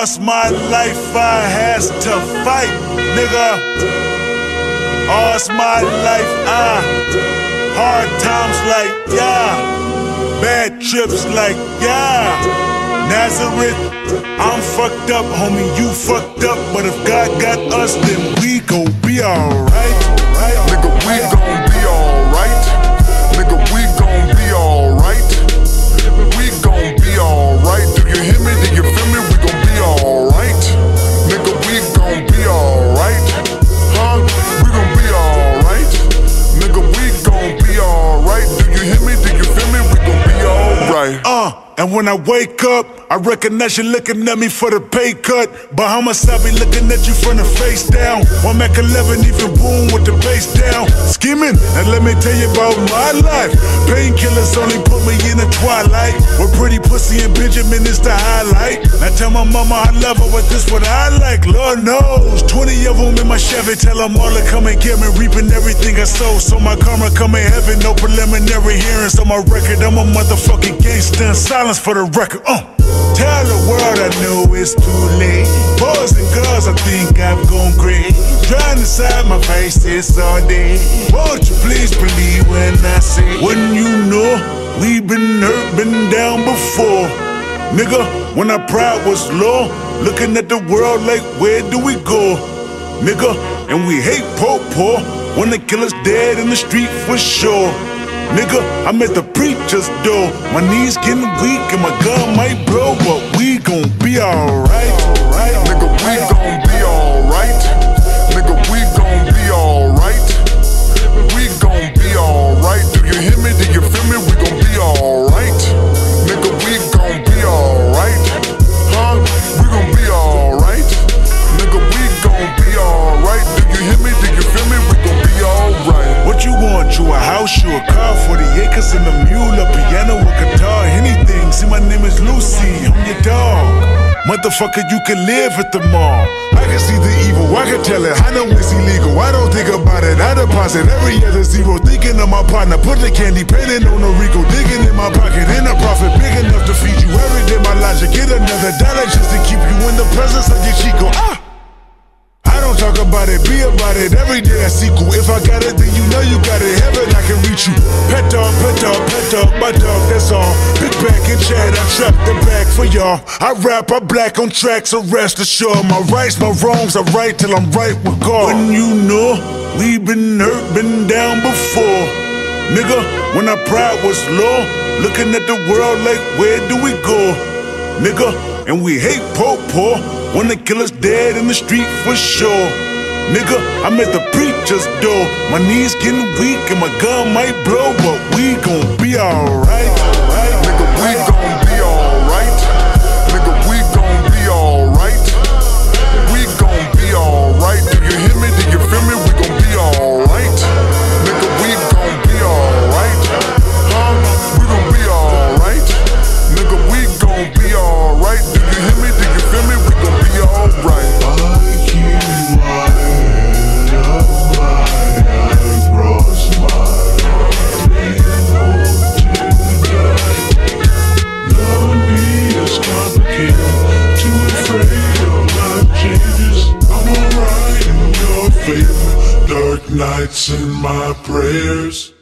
Lost my life, I has to fight, nigga. Lost my life, hard times like, yeah. Bad trips like, yeah. Nazareth, I'm fucked up, homie, you fucked up. But if God got us, then we gon' be alright. Nigga, we gon' be alright. Nigga, we gon' be alright. We gon' be alright. Do you hear me? Do you feel me? We gon' be alright. Nigga, we gon' be alright. Huh? We gon' be alright. Nigga, we gon' be alright. Do you hear me? Do you feel me? We gon' be alright. And when I wake up, I recognize you looking at me for the pay cut. Bahamas, I be looking at you from the face down. One Mac 11, even boom with the bass down. Scheming, and let me tell you about my life. Painkillers only put me in the twilight. With pretty pussy and Benjamin is the highlight. Now tell my mama I love her, but this what I like. Lord knows, 20 of them in my Chevy. Tell them all to come and get me, reaping everything I sow. So my karma come in heaven, no preliminary hearings on my record. I'm a motherfucking gangster. Silence for the record. Tell the world I know it's too late. Boys and girls, I think I've gone crazy. Trying to side my face this all day. Won't you please believe when I say, wouldn't you know we've been hurt, been down before? Nigga, when our pride was low, looking at the world like, where do we go? Nigga, and we hate poor. When the killer's dead in the street for sure. Nigga, I'm at the preacher's door. My knees getting weak and my gun might blow, but we gon' be alright. Nigga, we gon' be alright. Nigga, we gon' be alright. We gon' be alright. Do you hear me? Do you feel me? We gon' be alright. Nigga, we gon' be alright. Huh? We gon' be alright. Nigga, we gon' be alright. Do you hear me? Do you feel me? We gon' be alright. What you want? You a house, you a car, 40 acres and a mule, a piano, a guitar, anything. See, my name is Lucy, I'm your dog. Motherfucker, you can live at the mall. I can see the evil, I can tell it. I know it's illegal, I don't think about it. I deposit every other zero, thinking of my partner. Put the candy painting on a Rico, digging in my pocket. In a profit big enough to feed you every day. My logic, get another dollar just to keep you in the presence of your Chico. I don't talk about it, be about it. Every day I sequel. If I got it, then you know you got it. Heaven, I can reach you. Pet dog, my dog, that's all. Big back and chat, I trap the back for y'all. I rap, I black on tracks, so rest assured. My rights, my wrongs, I right till I'm right with God. When you know we been hurt, been down before. Nigga, when our pride was low, looking at the world like, where do we go? Nigga, and we hate poor. When the killer's dead in the street for sure. Nigga, I'm at the preacher's door. My knees getting weak and my gun might blow, but we gon' be alright. Nigga, we gon' be alright. Nigga, we gon' be alright. We gon' be alright. Do you hear me? Do you feel me? We gon' be alright. Nigga, we gon' be alright. Huh? We gon' be alright. Nigga, we gon' be alright. Do you hear me? Do you feel me? We gon' be alright. Dark nights in my prayers.